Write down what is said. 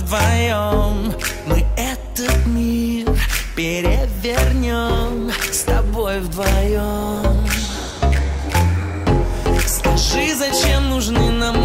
вдвоем мы этот мир перевернем с тобой вдвоем.